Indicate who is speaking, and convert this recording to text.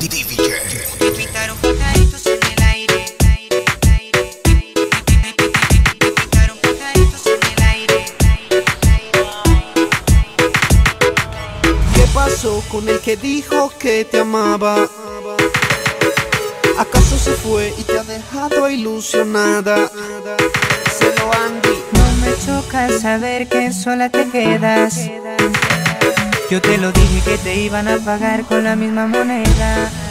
Speaker 1: Pintaron pajaritos en el aire. Pintaron pajaritos en el aire.
Speaker 2: ¿Qué pasó con el que dijo que te amaba? ¿Acaso se fue y te ha dejado ilusionada? Celo Andy.
Speaker 1: No me choca saber que sola te quedas. Yo te lo dije que te iban a pagar con la misma moneda.